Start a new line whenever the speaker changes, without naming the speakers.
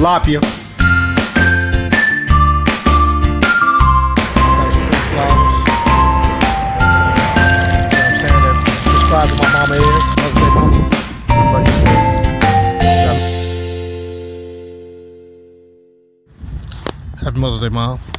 tilapia. There's some fruit flowers. I'm saying that describes what my mama is. Mother's Day mama. But, happy Mother's Day, Mom.